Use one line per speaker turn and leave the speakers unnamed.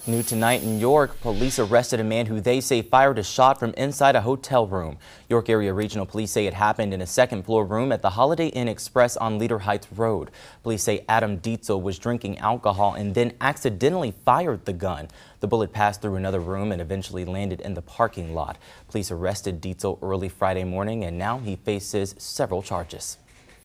New tonight in York, police arrested a man who they say fired a shot from inside a hotel room. York Area Regional Police say it happened in a second-floor room at the Holiday Inn Express on Leader Heights Road. Police say Adam Dietzel was drinking alcohol and then accidentally fired the gun. The bullet passed through another room and eventually landed in the parking lot. Police arrested Dietzel early Friday morning, and now he faces several charges.